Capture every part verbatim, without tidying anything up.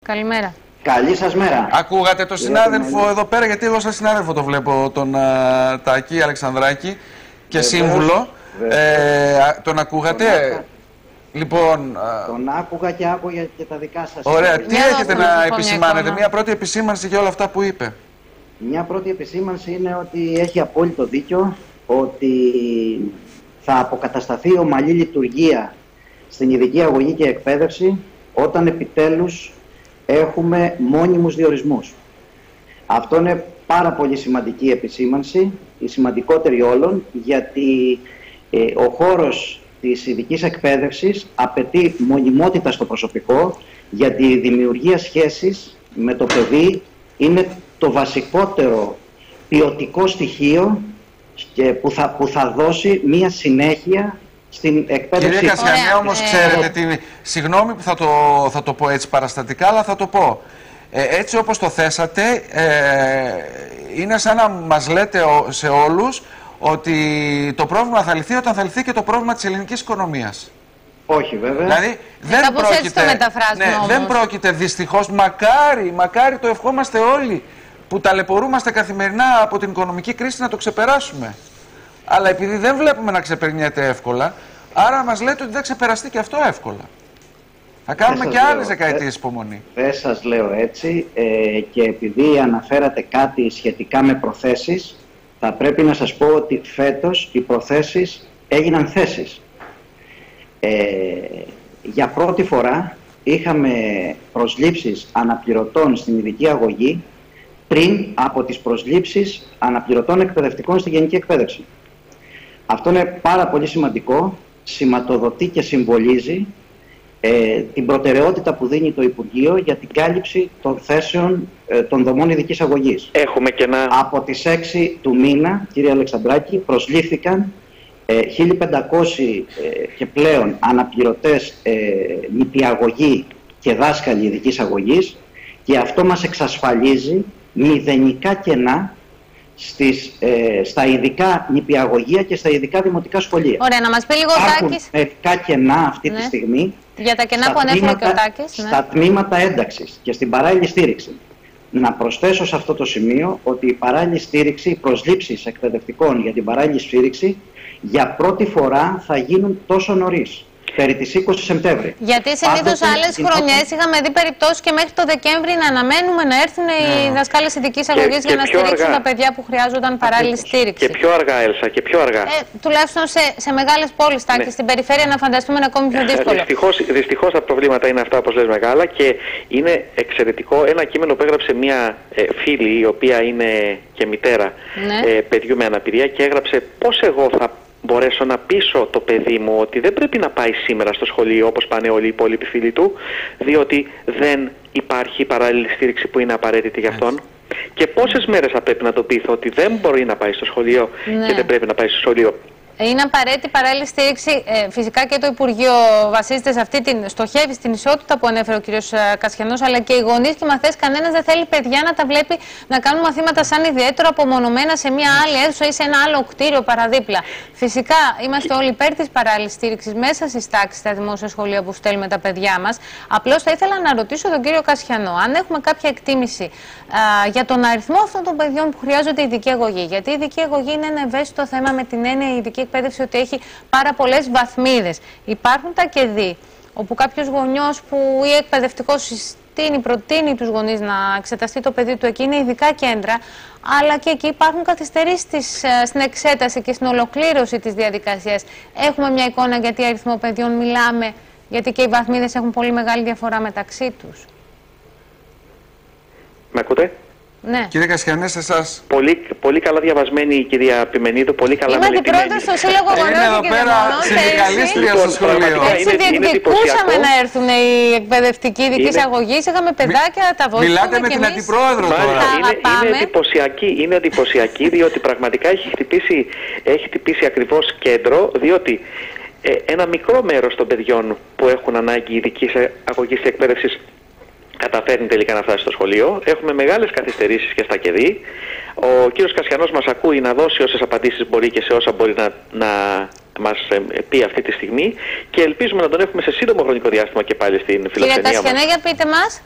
Καλημέρα. Καλή σας μέρα. Ακούγατε τον συνάδελφο εδώ πέρα, γιατί εγώ σαν συνάδελφο το βλέπω, τον α, Τάκη Αλεξανδράκη και βεβαίως, σύμβουλο. Βεβαίως. Ε, τον ακούγατε? Τον λοιπόν, τον άκουγα και άκουγα και τα δικά σας. Ωραία. Τι έχετε να επισημάνετε? Μια πρώτη επισήμανση για όλα αυτά που είπε. Μια πρώτη επισήμανση είναι ότι έχει απόλυτο δίκιο, ότι θα αποκατασταθεί ομαλή λειτουργία στην ειδική αγωγή και εκπαίδευση όταν επιτέλους έχουμε μόνιμους διορισμούς. Αυτό είναι πάρα πολύ σημαντική επισήμανση, η σημαντικότερη όλων, γιατί ε, ο χώρος της ειδικής εκπαίδευσης απαιτεί μονιμότητα στο προσωπικό, γιατί η δημιουργία σχέσης με το παιδί είναι το βασικότερο ποιοτικό στοιχείο και που, θα, που θα δώσει μία συνέχεια στην εκπαίδευση. Κύριε Κασιανέ, όμως, ξέρετε τι, συγγνώμη που θα το, θα το πω έτσι παραστατικά, αλλά θα το πω. Ε, έτσι όπως το θέσατε, ε, είναι σαν να μας λέτε σε όλους ότι το πρόβλημα θα λυθεί όταν θα λυθεί και το πρόβλημα της ελληνικής οικονομίας. Όχι, βέβαια. Δηλαδή, δεν πρόκειται, ναι, δεν πρόκειται δυστυχώς, μακάρι, μακάρι το ευχόμαστε όλοι, που ταλαιπωρούμαστε καθημερινά από την οικονομική κρίση, να το ξεπεράσουμε. Αλλά επειδή δεν βλέπουμε να ξεπερνιέται εύκολα, άρα μας λέτε ότι δεν ξεπεραστεί και αυτό εύκολα. Θα κάνουμε και άλλες δεκαετίες υπομονή. Δεν σας λέω έτσι, ε, και επειδή αναφέρατε κάτι σχετικά με προθέσεις, θα πρέπει να σας πω ότι φέτος οι προθέσεις έγιναν θέσεις. Ε, για πρώτη φορά είχαμε προσλήψεις αναπληρωτών στην ειδική αγωγή πριν από τις προσλήψεις αναπληρωτών εκπαιδευτικών στη γενική εκπαίδευση. Αυτό είναι πάρα πολύ σημαντικό, σηματοδοτεί και συμβολίζει ε, την προτεραιότητα που δίνει το Υπουργείο για την κάλυψη των θέσεων ε, των δομών ειδικής αγωγής. Έχουμε και να... Από τις έξι του μήνα, κύριε Αλεξανδράκη, προσλήφθηκαν ε, χίλια πεντακόσιοι ε, και πλέον αναπληρωτές ε, νηπιαγωγοί και δάσκαλοι ειδικής αγωγής, και αυτό μας εξασφαλίζει μηδενικά κενά στις, ε, στα ειδικά νηπιαγωγεία και στα ειδικά δημοτικά σχολεία. Ωραία, να μας πει λίγο ο Τάκης. Μερικά κενά αυτή ναι. τη στιγμή για τα κενά που ανέφερε και ο Τάκης. Ναι. Στα τμήματα ένταξης και στην παράλληλη στήριξη. Να προσθέσω σε αυτό το σημείο ότι η παράλληλη στήριξη, οι προσλήψεις εκπαιδευτικών για την παράλληλη στήριξη για πρώτη φορά θα γίνουν τόσο νωρίς. Περί της είκοσι Σεπτέμβρη. Γιατί συνήθως άλλες χρονιές είχαμε δει περιπτώσεις και μέχρι το Δεκέμβρη να αναμένουμε να έρθουν οι δασκάλες ειδικής αγωγής για να στηρίξουν αργά. τα παιδιά που χρειάζονταν παράλληλη στήριξη. Και πιο αργά, Έλσα, και πιο αργά. Ε, τουλάχιστον σε, σε μεγάλες πόλεις, Τάκη, ναι. στην περιφέρεια να φανταστούμε είναι ακόμη πιο δύσκολο. Δυστυχώς, δυστυχώς τα προβλήματα είναι αυτά, όπως λες, μεγάλα, και είναι εξαιρετικό ένα κείμενο που έγραψε μια ε, φίλη, η οποία είναι και μητέρα ναι. ε, παιδιού με αναπηρία, και έγραψε πώς εγώ θα μπορέσω να πείσω το παιδί μου ότι δεν πρέπει να πάει σήμερα στο σχολείο όπως πάνε όλοι οι υπόλοιποι φίλοι του, διότι δεν υπάρχει παράλληλη στήριξη που είναι απαραίτητη για αυτόν. Και πόσες μέρες θα πρέπει να το πείθω ότι δεν μπορεί να πάει στο σχολείο ναι. και δεν πρέπει να πάει στο σχολείο. Είναι απαραίτητη παράλληλη στήριξη. Ε, φυσικά και το Υπουργείο βασίζεται σε αυτή την στοχεύει στην ισότητα που ανέφερε ο κ. Κασιανός, αλλά και οι γονείς και οι μαθητές. Κανένας δεν θέλει παιδιά να τα βλέπει να κάνουν μαθήματα σαν ιδιαίτερο απομονωμένα σε μια άλλη αίθουσα ή σε ένα άλλο κτίριο παραδίπλα. Φυσικά είμαστε όλοι υπέρ της παράλληλης στήριξης μέσα στις τάξεις στα δημόσια σχολεία που στέλνουμε τα παιδιά μας. Απλώς θα ήθελα να ρωτήσω τον κύριο Κασιανό αν έχουμε κάποια εκτίμηση α, για τον αριθμό αυτών των παιδιών που χρειάζονται ειδική αγωγή. Γιατί η ειδική αγωγή είναι ένα ευαίσθητο θέμα με την έννοια η ειδική εκπαίδευση ότι έχει πάρα πολλές βαθμίδες. Υπάρχουν τα κεδί, όπου κάποιος γονιός που ή εκπαιδευτικός συστήνει, προτείνει τους γονείς να εξεταστεί το παιδί του, εκεί είναι ειδικά κέντρα, αλλά και εκεί υπάρχουν καθυστερήσεις στην εξέταση και στην ολοκλήρωση της διαδικασίας. Έχουμε μια εικόνα γιατί αριθμό παιδιών μιλάμε, γιατί και οι βαθμίδες έχουν πολύ μεγάλη διαφορά μεταξύ τους. Με ακούτε? Ναι. Κύριε Κασιανέ, σε εσάς. Πολύ, πολύ καλά διαβασμένη η κυρία Πιμενίδου, πολύ καλά μελετημένη. Είμαι αντιπρόεδρος στο Σύλλογο Γονέων και Διδυμονών. Συνδικαλίστρια στο σχολείο. Έτσι διεκδικούσαμε να έρθουν οι εκπαιδευτικοί ειδικής αγωγής. Είχαμε παιδάκια, τα βοηθούμε. Μιλάτε με την αντιπρόεδρο τώρα. Είναι, είναι, εντυπωσιακή, είναι εντυπωσιακή, διότι πραγματικά έχει χτυπήσει, έχει χτυπήσει ακριβώς κέντρο, διότι ε, ένα μικρό μέρος των παιδιών που έχουν ανάγκη ειδικής αγωγής και εκπαίδευσης καταφέρνει τελικά να φτάσει στο σχολείο. Έχουμε μεγάλες καθυστερήσεις και στα ΚΕΔΗ. Ο κύριος Κασιανός μας ακούει να δώσει όσες απαντήσεις μπορεί και σε όσα μπορεί να, να μας πει αυτή τη στιγμή, και ελπίζουμε να τον έχουμε σε σύντομο χρονικό διάστημα και πάλι στην φιλοξενία μας. Κύριε Κασιανέ, για πείτε μας.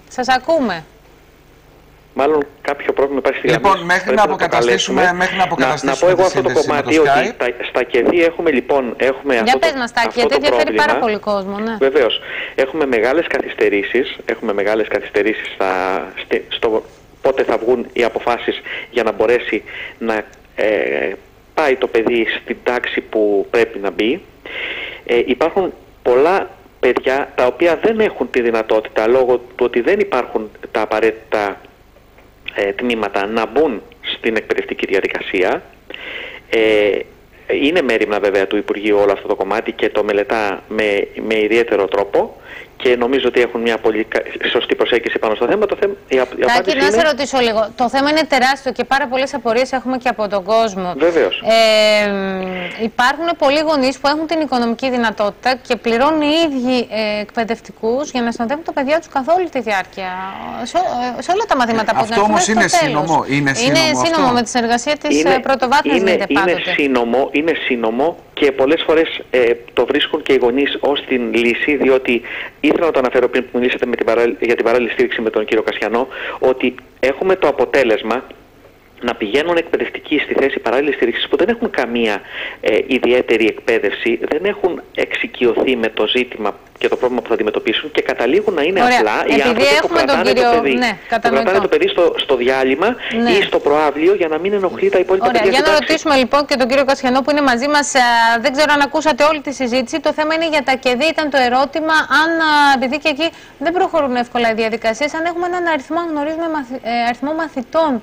Σας ακούμε. Μάλλον κάποιο πρόβλημα υπάρχει στη Λοιπόν, μέχρι να, αποκαταστήσουμε, μέχρι να αποκαταστήσουμε. Να, να πω εγώ αυτό το κομμάτι, ότι στα, στα ΚΕΔΗ έχουμε λοιπόν. Έχουμε Για αυτό πες μας, τα γιατί ενδιαφέρει πάρα πολύ κόσμο. Ναι. Βεβαίως. Έχουμε μεγάλες καθυστερήσεις. Έχουμε μεγάλες καθυστερήσεις στα, στο πότε θα βγουν οι αποφάσεις για να μπορέσει να ε, πάει το παιδί στην τάξη που πρέπει να μπει. Ε, υπάρχουν πολλά παιδιά τα οποία δεν έχουν τη δυνατότητα λόγω του ότι δεν υπάρχουν τα απαραίτητα ε, τμήματα να μπουν στην εκπαιδευτική διαδικασία. Ε, είναι μέριμνα βέβαια του Υπουργείου όλο αυτό το κομμάτι και το μελετά με, με ιδιαίτερο τρόπο και νομίζω ότι έχουν μια πολύ σωστή προσέγγιση πάνω στο θέμα. Το θέμα η, η Τάκη, να είναι... σε ρωτήσω λίγο. Το θέμα είναι τεράστιο και πάρα πολλές απορίες έχουμε και από τον κόσμο. Βεβαίως. Ε, υπάρχουν πολλοί γονείς που έχουν την οικονομική δυνατότητα και πληρώνουν οι ίδιοι ε, εκπαιδευτικούς για να συνοδεύουν τα παιδιά τους καθ' όλη τη διάρκεια. Σε, σε όλα τα μαθήματα που αυτό όμως είναι σύνομο. Είναι σύνομο, είναι σύνομο με τη συνεργασία της πρωτοβάθμιας, είναι, λέτε πάντοτε. Είναι σύνομο, είναι σύνομο και πολλές φορές ε, το βρίσκουν και οι γονείς ως την λύση, διότι ήθελα να το αναφέρω πριν που μιλήσατε με την παρά... για την παράλληλη στήριξη με τον κύριο Κασιανό, ότι έχουμε το αποτέλεσμα να πηγαίνουν εκπαιδευτικοί στη θέση παράλληλης στήριξης που δεν έχουν καμία ε, ιδιαίτερη εκπαίδευση, δεν έχουν εξοικειωθεί με το ζήτημα και το πρόβλημα που θα αντιμετωπίσουν και καταλήγουν να είναι Ωραία. απλά οι Επειδή άνθρωποι που κρατάνε κύριο... το παιδί. Ναι, που κρατάνε το παιδί στο, στο διάλειμμα ναι. ή στο προαύλιο για να μην ενοχλεί τα υπόλοιπα Ωραία. παιδιά. Για να ρωτήσουμε λοιπόν και τον κύριο Κασιανό που είναι μαζί μας. Δεν ξέρω αν ακούσατε όλη τη συζήτηση. Το θέμα είναι για τα ΚΕΔΗ, ήταν το ερώτημα αν, επειδή και εκεί δεν προχωρούν εύκολα οι διαδικασίες, αν έχουμε έναν αριθμό, γνωρίζουμε μαθη, αριθμό μαθητών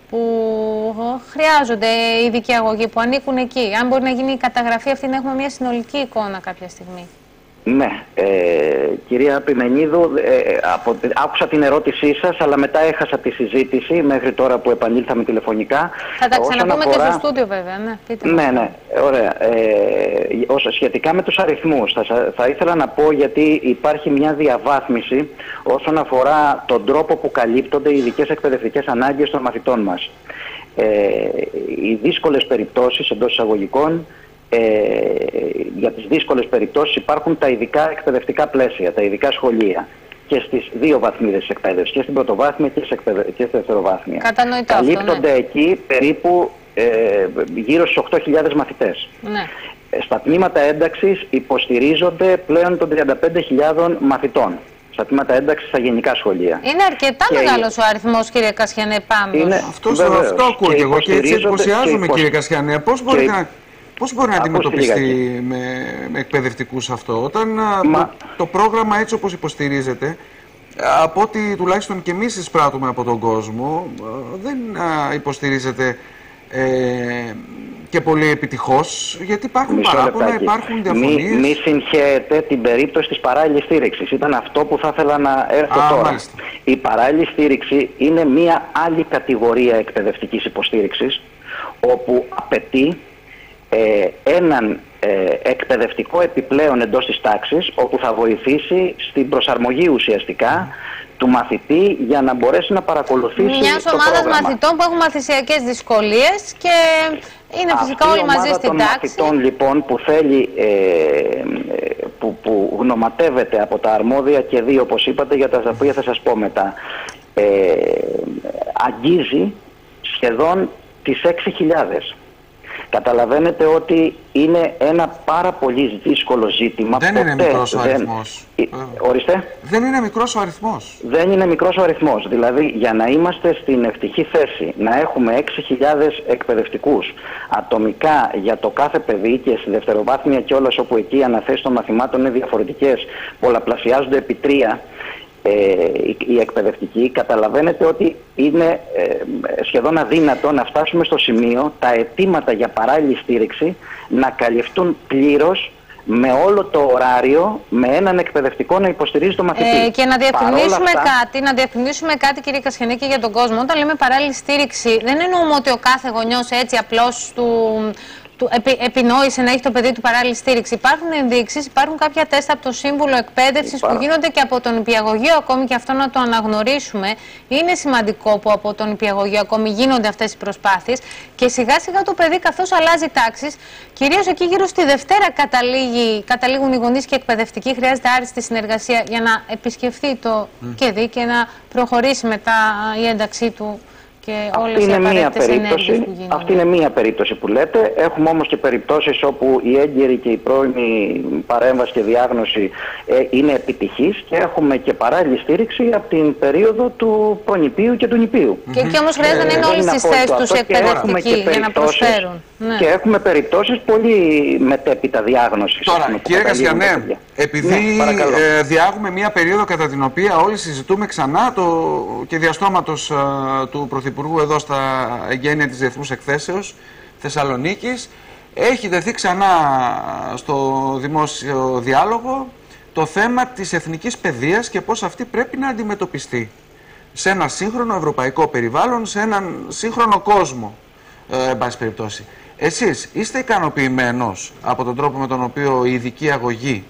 που χρειάζονται ειδική αγωγή, που ανήκουν εκεί. Αν μπορεί να γίνει η καταγραφή αυτή, να έχουμε μια συνολική εικόνα κάποια στιγμή. Ναι, ε, κυρία Πιμενίδου, ε, από, άκουσα την ερώτησή σας, αλλά μετά έχασα τη συζήτηση μέχρι τώρα που επανήλθαμε τηλεφωνικά. Θα τα ξαναπούμε αφορά... και στο στούντιο βέβαια, ναι. Πείτε ναι, ναι, ωραία. Ε, όσο, σχετικά με τους αριθμούς, θα, θα ήθελα να πω γιατί υπάρχει μια διαβάθμιση όσον αφορά τον τρόπο που καλύπτονται οι ειδικές εκπαιδευτικές ανάγκες των μαθητών μας. Ε, οι δύσκολες περιπτώσεις εντός εισαγωγικών, Ε, για τις δύσκολες περιπτώσεις υπάρχουν τα ειδικά εκπαιδευτικά πλαίσια, τα ειδικά σχολεία και στις δύο βαθμίδες της εκπαίδευσης, και στην πρωτοβάθμια και, και στη δευτεροβάθμια. Κατανοητό. Καλύπτονται αυτό, ναι. εκεί περίπου ε, γύρω στους οκτώ χιλιάδες μαθητές. Ναι. Στα τμήματα ένταξης υποστηρίζονται πλέον των τριάντα πέντε χιλιάδων μαθητών. Στα τμήματα ένταξης στα γενικά σχολεία. Είναι αρκετά και μεγάλος ο αριθμός, κύριε Κασιανέ, πάντως. Αυτό, αυτό ακούω και εγώ και έτσι εντυπωσιάζομαι, κύριε Κασιανέ. Πώς μπορείτε να... Πώς μπορεί να αντιμετωπιστεί με, με εκπαιδευτικούς αυτό, όταν Μα... το, το πρόγραμμα έτσι όπως υποστηρίζεται, από ό,τι τουλάχιστον και εμείς εισπράττουμε από τον κόσμο, δεν α, υποστηρίζεται ε, και πολύ επιτυχώς, γιατί υπάρχουν Μισό παράπονα, λεπτάκι. υπάρχουν διαφωνίες. Μη, μη συγχαίρετε την περίπτωση της παράλληλης στήριξης. Ήταν αυτό που θα ήθελα να έρθω Α, τώρα. Μάλιστα. Η παράλληλη στήριξη είναι μία άλλη κατηγορία εκπαιδευτικής υποστήριξης, όπου απαιτεί Ε, έναν ε, εκπαιδευτικό επιπλέον εντός της τάξης, όπου θα βοηθήσει στην προσαρμογή ουσιαστικά του μαθητή για να μπορέσει να παρακολουθήσει μιας το ομάδας πρόγραμμα. μαθητών που έχουν μαθησιακές δυσκολίες και είναι φυσικά Αυτή όλοι μαζί στην τάξη. τάξη. Μαθητών λοιπόν που θέλει, ε, που, που γνωματεύεται από τα αρμόδια και δύο, όπως είπατε, για τα οποία θα σας πω μετά, ε, αγγίζει σχεδόν τις έξι χιλιάδες. Καταλαβαίνετε ότι είναι ένα πάρα πολύ δύσκολο ζήτημα. Δεν είναι μικρός ο αριθμός. Δεν... Ορίστε. Δεν είναι μικρός ο αριθμός. Δεν είναι μικρός ο αριθμός. Δηλαδή, για να είμαστε στην ευτυχή θέση να έχουμε έξι χιλιάδες εκπαιδευτικούς ατομικά για το κάθε παιδί και στη δευτεροβάθμια και όλες όπου εκεί οι αναθέσεις των μαθημάτων είναι διαφορετικές, πολλαπλασιάζονται επί τρία, Ε, οι εκπαιδευτικοί, καταλαβαίνετε ότι είναι ε, σχεδόν αδύνατο να φτάσουμε στο σημείο τα αιτήματα για παράλληλη στήριξη να καλυφθούν πλήρως με όλο το ωράριο, με έναν εκπαιδευτικό να υποστηρίζει το μαθητή. Ε, και να διευκρινίσουμε αυτά... κάτι, να διευκρινίσουμε κάτι, κύριε Κασιανέ, και για τον κόσμο. Όταν λέμε παράλληλη στήριξη, δεν εννοούμε ότι ο κάθε γονιός έτσι απλώς του... του, επι, επινόησε να έχει το παιδί του παράλληλη στήριξη. Υπάρχουν ενδείξεις, υπάρχουν κάποια τεστ από το Σύμβουλο Εκπαίδευσης που γίνονται και από τον Νηπιαγωγείο ακόμη, και αυτό να το αναγνωρίσουμε. Είναι σημαντικό που από τον Νηπιαγωγείο ακόμη γίνονται αυτές οι προσπάθειες και σιγά σιγά το παιδί, καθώς αλλάζει τάξεις, κυρίως εκεί γύρω στη Δευτέρα καταλήγει, καταλήγουν οι γονείς και εκπαιδευτικοί, χρειάζεται άριστη συνεργασία για να επισκεφθεί το mm. ΚΕΔΙ και να προχωρήσει μετά η ένταξή του. Και όλες οι απαραίτητες ενέργειες που γίνονται. Αυτή είναι μία περίπτωση που λέτε. Έχουμε όμως και περιπτώσεις όπου η έγκαιρη και η πρώιμη παρέμβαση και διάγνωση ε, είναι επιτυχής και έχουμε και παράλληλη στήριξη από την περίοδο του προνηπίου και του νηπίου. Και εκεί όμως χρειάζεται να είναι όλες τις θέσεις τους εκπαιδευτικοί για να προσφέρουν. Ναι. Και έχουμε περιπτώσεις πολύ μετέπειτα διάγνωσης. Τώρα, κύριε Κασιανέ, επειδή ναι, ε, διάγουμε μία περίοδο κατά την οποία όλοι συζητούμε ξανά το και διαστόματος ε, του Πρωθυπουργού εδώ στα εγγένεια της Διεθνούς Εκθέσεως Θεσσαλονίκης, έχει τεθεί ξανά στο δημόσιο διάλογο το θέμα της εθνικής παιδείας και πώς αυτή πρέπει να αντιμετωπιστεί σε ένα σύγχρονο ευρωπαϊκό περιβάλλον, σε έναν σύγχρονο κόσμο, ε, εν πάση περιπτώσει. Εσείς είστε ικανοποιημένος από τον τρόπο με τον οποίο η ειδική αγωγή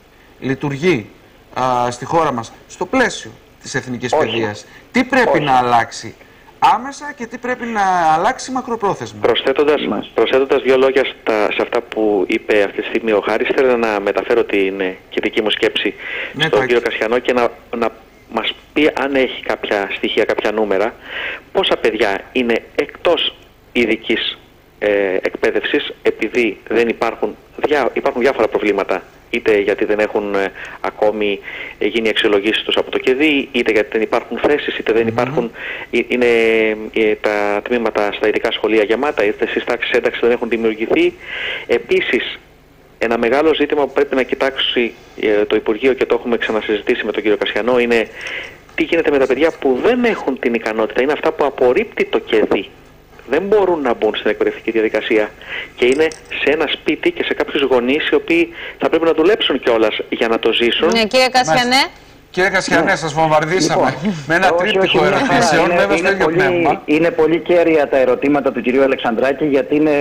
λειτουργεί α, στη χώρα μας στο πλαίσιο της εθνικής Όχι. παιδείας? Τι πρέπει Όχι. να αλλάξει άμεσα και τι πρέπει να αλλάξει μακροπρόθεσμα? Προσθέτοντας, προσθέτοντας δύο λόγια στα, σε αυτά που είπε αυτή τη στιγμή ο Χάρης, θέλω να μεταφέρω την και δική μου σκέψη ναι, στον κύριο Κασιανό και να, να μας πει αν έχει κάποια στοιχεία, κάποια νούμερα, πόσα παιδιά είναι εκτός ειδικής ε, εκπαίδευσης επειδή δεν υπάρχουν, διά, υπάρχουν διάφορα προβλήματα, είτε γιατί δεν έχουν ε, ακόμη ε, γίνει αξιολογήσεις τους από το ΚΕΔΙ, είτε γιατί δεν υπάρχουν θέσεις, είτε δεν υπάρχουν, mm-hmm. είναι ε, τα τμήματα στα ειδικά σχολεία γεμάτα, είτε στις τάξεις ένταξης δεν έχουν δημιουργηθεί. Επίσης, ένα μεγάλο ζήτημα που πρέπει να κοιτάξει ε, το Υπουργείο, και το έχουμε ξανασυζητήσει με τον κύριο Κασιανό, είναι τι γίνεται με τα παιδιά που δεν έχουν την ικανότητα, είναι αυτά που απορρίπτει το ΚΕΔΙ. Δεν μπορούν να μπουν στην εκπαιδευτική διαδικασία και είναι σε ένα σπίτι και σε κάποιους γονείς οι οποίοι θα πρέπει να δουλέψουν κιόλας για να το ζήσουν. Ναι, κύριε Κασιανέ. Κύριε Κασιανέ, ναι. σας βομβαρδίσαμε λοιπόν, με ένα τρίπτυχο ερωτήσεων. Είναι, είναι, πολύ, είναι πολύ κέρια τα ερωτήματα του κυρίου Αλεξανδράκη, γιατί είναι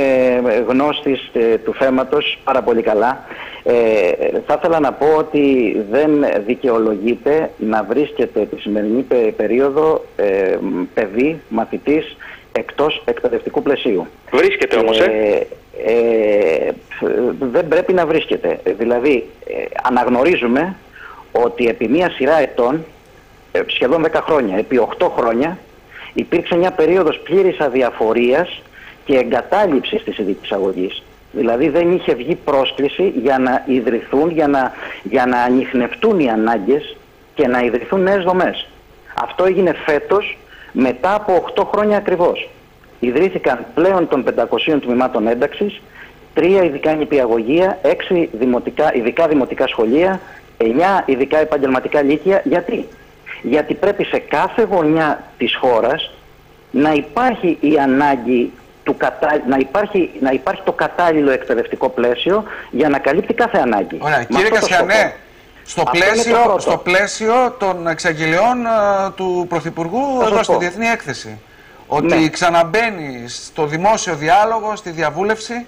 γνώστης ε, του θέματος πάρα πολύ καλά. Ε, θα ήθελα να πω ότι δεν δικαιολογείται να βρίσκεται τη σημερινή περίοδο ε, παιδί, μαθητής, εκτός εκπαιδευτικού πλαισίου. Βρίσκεται όμως, ε? ε, ε δεν πρέπει να βρίσκεται. Δηλαδή, ε, αναγνωρίζουμε ότι επί μία σειρά ετών, ε, σχεδόν δέκα χρόνια, επί οκτώ χρόνια, υπήρξε μια περίοδος πλήρης αδιαφορίας και εγκατάλειψης της ειδικής αγωγής. Δηλαδή δεν είχε βγει πρόσκληση για να ιδρυθούν, για να, για να ανιχνευτούν οι ανάγκες και να ιδρυθούν νέες δομές. Αυτό έγινε φέτος, μετά από οκτώ χρόνια ακριβώς. Ιδρύθηκαν πλέον των πεντακοσίων τμήματων ένταξης, τρία ειδικά νηπιαγωγεία, έξι δημοτικά, ειδικά δημοτικά σχολεία, εννιά ειδικά επαγγελματικά λύκεια. Γιατί? Γιατί πρέπει σε κάθε γωνιά της χώρας να υπάρχει η ανάγκη, του κατα... να, υπάρχει, να υπάρχει το κατάλληλο εκπαιδευτικό πλαίσιο για να καλύπτει κάθε ανάγκη. Ωραία. Κύριε Κασιανέ, στο πλαίσιο, στο πλαίσιο των εξαγγελιών uh, του Πρωθυπουργού εδώ στη Διεθνή Έκθεση, ότι ναι. ξαναμπαίνει στο δημόσιο διάλογο, στη διαβούλευση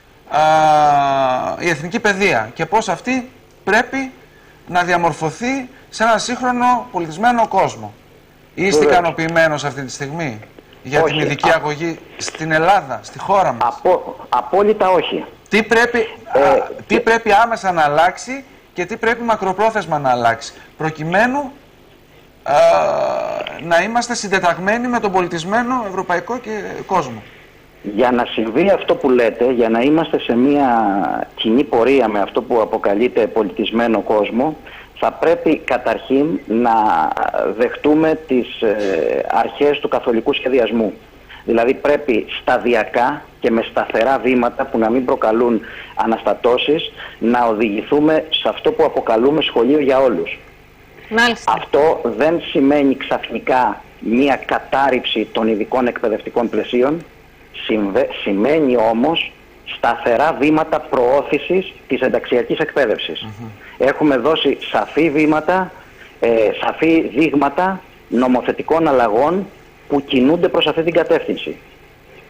uh, η εθνική παιδεία και πώς αυτή πρέπει να διαμορφωθεί σε ένα σύγχρονο πολιτισμένο κόσμο. Είστε ικανοποιημένος αυτή τη στιγμή για όχι. την ειδική αγωγή στην Ελλάδα, στη χώρα μας? Απο, απόλυτα όχι. Τι πρέπει, ε, α, τι πρέπει άμεσα να αλλάξει και τι πρέπει μακροπρόθεσμα να αλλάξει, προκειμένου α, να είμαστε συντεταγμένοι με τον πολιτισμένο ευρωπαϊκό και κόσμο? Για να συμβεί αυτό που λέτε, για να είμαστε σε μια κοινή πορεία με αυτό που αποκαλείται πολιτισμένο κόσμο, θα πρέπει καταρχήν να δεχτούμε τις ε, αρχές του καθολικού σχεδιασμού. Δηλαδή πρέπει σταδιακά και με σταθερά βήματα που να μην προκαλούν αναστατώσεις να οδηγηθούμε σε αυτό που αποκαλούμε σχολείο για όλους. Μάλιστα. Αυτό δεν σημαίνει ξαφνικά μια κατάρριψη των ειδικών εκπαιδευτικών πλαισίων, Συμβε, σημαίνει όμως σταθερά βήματα προώθησης της ενταξιακής εκπαίδευσης. Mm-hmm. Έχουμε δώσει σαφή βήματα, ε, σαφή δείγματα νομοθετικών αλλαγών που κινούνται προς αυτή την κατεύθυνση.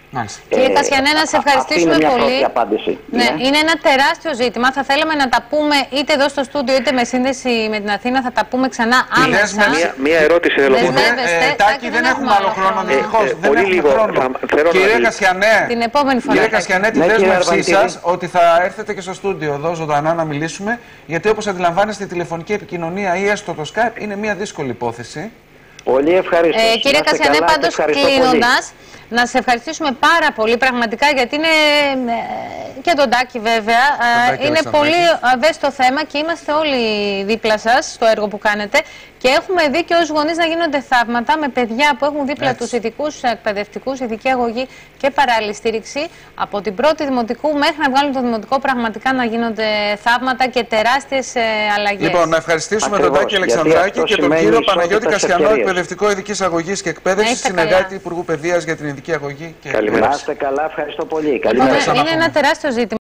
Μάλιστα. Κύριε Κασιανέ, να σε ευχαριστήσουμε είναι πολύ. Μια απάντηση. Ναι, ναι, είναι ένα τεράστιο ζήτημα. Θα θέλαμε να τα πούμε είτε εδώ στο στούντιο είτε με σύνδεση με την Αθήνα. Θα τα πούμε ξανά άμεσα. Μία, μία ερώτηση θέλω να πω. Ε, Τάκη, δεν έχουμε άλλο χρόνο. Δυστυχώς. Πολύ λίγο. Κύριε Κασιανέ, την επόμενη φορά. Κύριε Κασιανέ, τη δέσμευσή σας ότι θα έρθετε και στο στούντιο εδώ ζωντανά να μιλήσουμε. Γιατί όπως αντιλαμβάνεστε, η τηλεφωνική επικοινωνία ή έστω το Skype είναι μια δύσκολη υπόθεση. Πολύ ευχαριστώ. Ε, κύριε Κασιανέ, πάντως κλείνοντας, να σε ευχαριστήσουμε πάρα πολύ πραγματικά, γιατί είναι και τον Τάκη βέβαια, Τάκη είναι πολύ ευαίσθητο θέμα και είμαστε όλοι δίπλα σας στο έργο που κάνετε και έχουμε δει και ως γονείς να γίνονται θαύματα με παιδιά που έχουν δίπλα τους ειδικούς εκπαιδευτικούς, ειδική αγωγή και παράλληλη στήριξη από την πρώτη δημοτικού μέχρι να βγάλουν το δημοτικό, πραγματικά να γίνονται θαύματα και τεράστιες αλλαγές. Λοιπόν, να ευχαριστήσουμε Ακριβώς, τον Τάκη Αλεξανδράκη και τον κύριο Παναγιώτη Κασιανό, εκπαιδευτικό ειδικής αγωγής και εκπαίδευσης, συνεργάτη Υπουργού Παιδείας για την ειδική αγωγή. Και καλημέρα. Να είστε καλά, ευχαριστώ πολύ. Καλημέρα. Είναι ένα τεράστιο ζήτημα.